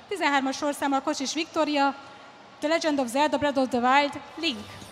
13-as sorszámmal Kocsis Viktória, The Legend of Zelda Breath of the Wild, Link.